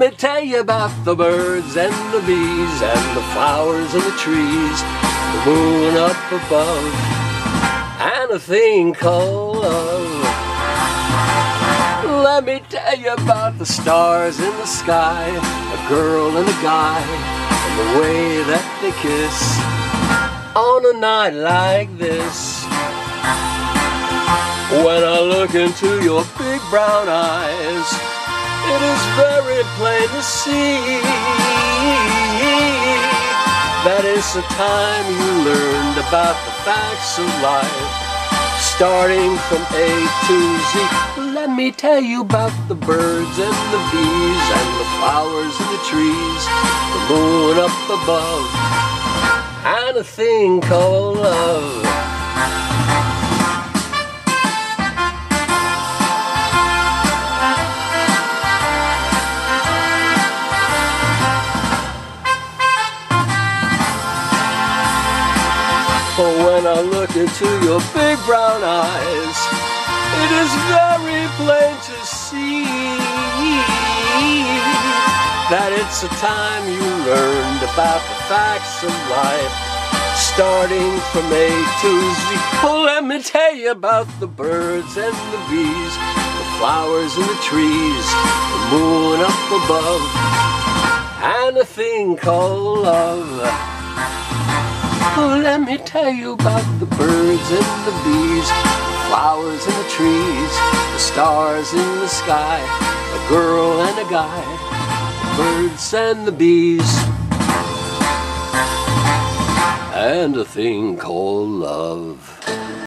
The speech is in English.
me tell you about the birds and the bees and the flowers and the trees, the moon up above, and a thing called love. Let me tell you about the stars in the sky, a girl and a guy, and the way that they kiss on a night like this. When I look into your big brown eyes, it is very plain to see that it's the time you learned about the facts of life, starting from A to Z. Let me tell you about the birds and the bees and the flowers and the trees, the moon up above, and a thing called love. But when I look into your big brown eyes, it is very plain to see that it's a time you learned about the facts of life, starting from A to Z. Oh, let me tell you about the birds and the bees, the flowers and the trees, the moon up above, and a thing called love. Oh, let me tell you about the birds and the bees, the flowers and the trees, the stars in the sky, a girl and a guy, the birds and the bees, and a thing called love.